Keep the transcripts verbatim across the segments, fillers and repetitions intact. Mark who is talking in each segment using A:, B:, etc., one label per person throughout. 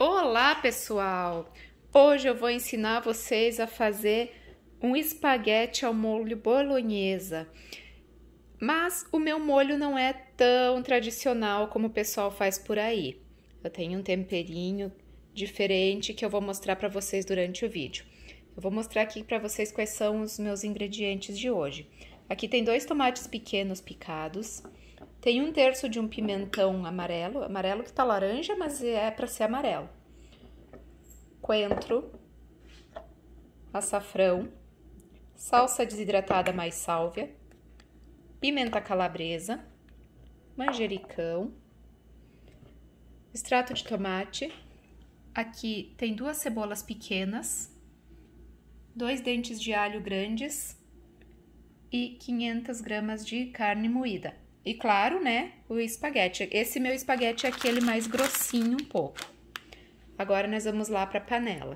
A: Olá, pessoal! Hoje eu vou ensinar vocês a fazer um espaguete ao molho bolonhesa. Mas o meu molho não é tão tradicional como o pessoal faz por aí. Eu tenho um temperinho diferente que eu vou mostrar para vocês durante o vídeo. Eu vou mostrar aqui para vocês quais são os meus ingredientes de hoje. Aqui tem dois tomates pequenos picados. Tem um terço de um pimentão amarelo, amarelo que tá laranja, mas é para ser amarelo. Coentro, açafrão, salsa desidratada mais sálvia, pimenta calabresa, manjericão, extrato de tomate. Aqui tem duas cebolas pequenas, dois dentes de alho grandes e quinhentas gramas de carne moída. E claro, né, o espaguete. Esse meu espaguete é aquele mais grossinho um pouco. Agora nós vamos lá para a panela.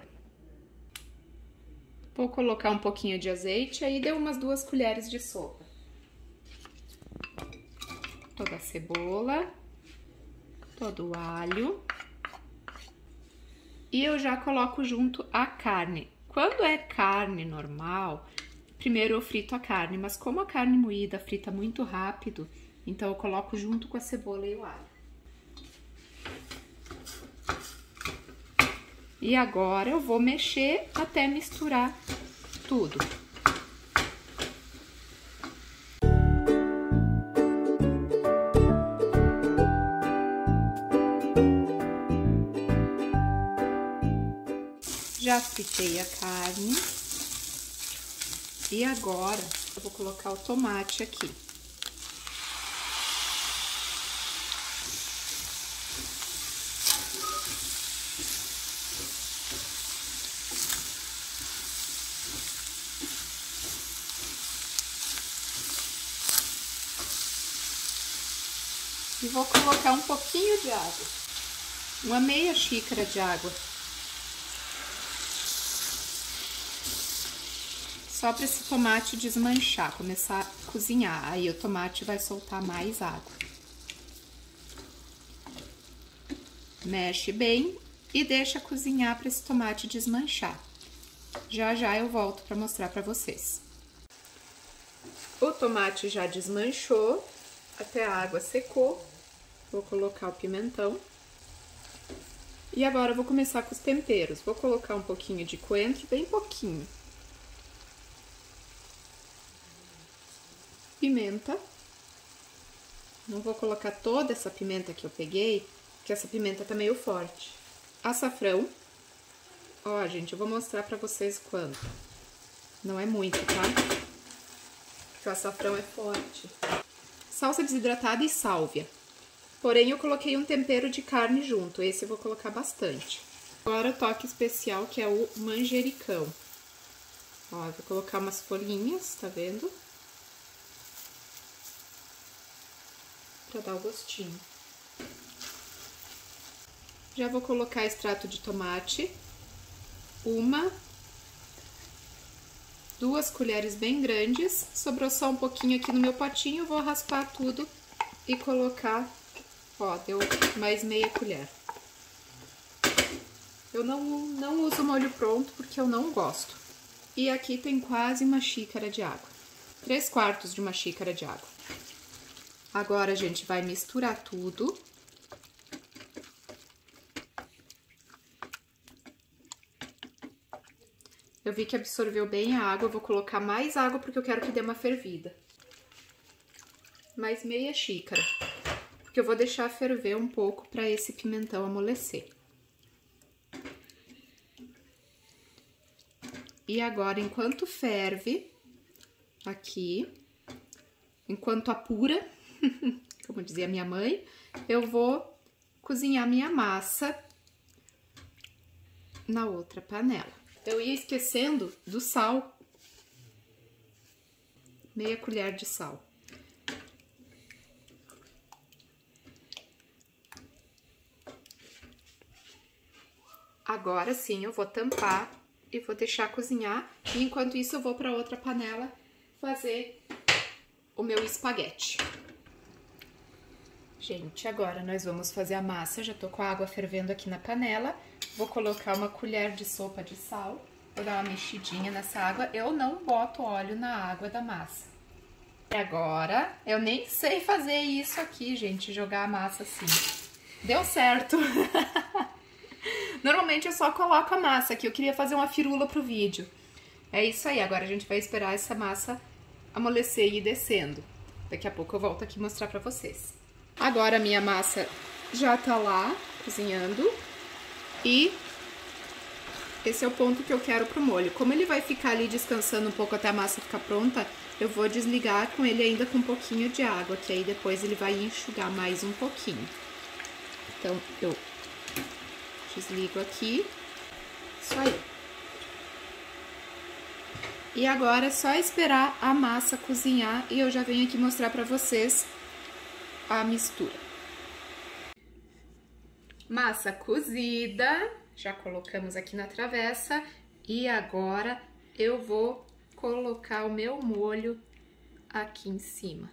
A: Vou colocar um pouquinho de azeite, aí deu umas duas colheres de sopa. Toda a cebola, todo o alho. E eu já coloco junto a carne. Quando é carne normal, primeiro eu frito a carne, mas como a carne moída frita muito rápido, então eu coloco junto com a cebola e o alho. E agora eu vou mexer até misturar tudo. Já fritei a carne. E agora eu vou colocar o tomate aqui. E vou colocar um pouquinho de água, uma meia xícara de água. Só para esse tomate desmanchar, começar a cozinhar, aí o tomate vai soltar mais água. Mexe bem e deixa cozinhar para esse tomate desmanchar. Já já eu volto para mostrar para vocês. O tomate já desmanchou, até a água secou. Vou colocar o pimentão. E agora eu vou começar com os temperos. Vou colocar um pouquinho de coentro, bem pouquinho. Pimenta. Não vou colocar toda essa pimenta que eu peguei, porque essa pimenta tá meio forte. Açafrão. Ó, gente, eu vou mostrar pra vocês quanto. Não é muito, tá? Porque o açafrão é forte. Salsa desidratada e sálvia. Porém, eu coloquei um tempero de carne junto. Esse eu vou colocar bastante. Agora o toque especial, que é o manjericão. Ó, eu vou colocar umas folhinhas, tá vendo? Pra dar o gostinho. Já vou colocar extrato de tomate. Uma. Duas colheres bem grandes. Sobrou só um pouquinho aqui no meu potinho. Vou raspar tudo e colocar. Ó, deu mais meia colher. Eu não, não uso molho pronto porque eu não gosto. E aqui tem quase uma xícara de água. Três quartos de uma xícara de água. Agora a gente vai misturar tudo. Eu vi que absorveu bem a água, eu vou colocar mais água porque eu quero que dê uma fervida. Mais meia xícara. Porque eu vou deixar ferver um pouco para esse pimentão amolecer. E agora, enquanto ferve, aqui, enquanto apura, como dizia minha mãe, eu vou cozinhar minha massa na outra panela. Eu ia esquecendo do sal. Meia colher de sal. Agora sim, eu vou tampar e vou deixar cozinhar. E enquanto isso, eu vou para outra panela fazer o meu espaguete. Gente, agora nós vamos fazer a massa. Já tô com a água fervendo aqui na panela. Vou colocar uma colher de sopa de sal. Vou dar uma mexidinha nessa água. Eu não boto óleo na água da massa. E agora, eu nem sei fazer isso aqui, gente, jogar a massa assim. Deu certo. Normalmente eu só coloco a massa aqui. Eu queria fazer uma firula pro vídeo. É isso aí. Agora a gente vai esperar essa massa amolecer e ir descendo. Daqui a pouco eu volto aqui mostrar pra vocês. Agora a minha massa já tá lá, cozinhando. E esse é o ponto que eu quero pro molho. Como ele vai ficar ali descansando um pouco até a massa ficar pronta, eu vou desligar com ele ainda com um pouquinho de água, que aí depois ele vai enxugar mais um pouquinho. Então, eu desligo aqui. Isso aí. E agora é só esperar a massa cozinhar e eu já venho aqui mostrar pra vocês a mistura. Massa cozida, já colocamos aqui na travessa e agora eu vou colocar o meu molho aqui em cima.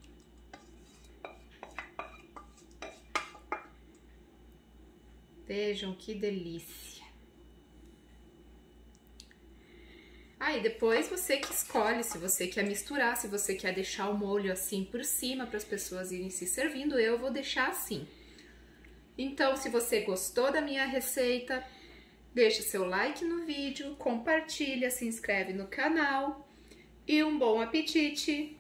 A: Vejam que delícia. Aí, ah, depois você que escolhe se você quer misturar, se você quer deixar o molho assim por cima para as pessoas irem se servindo, eu vou deixar assim. Então, se você gostou da minha receita, deixa seu like no vídeo, compartilha, se inscreve no canal e um bom apetite!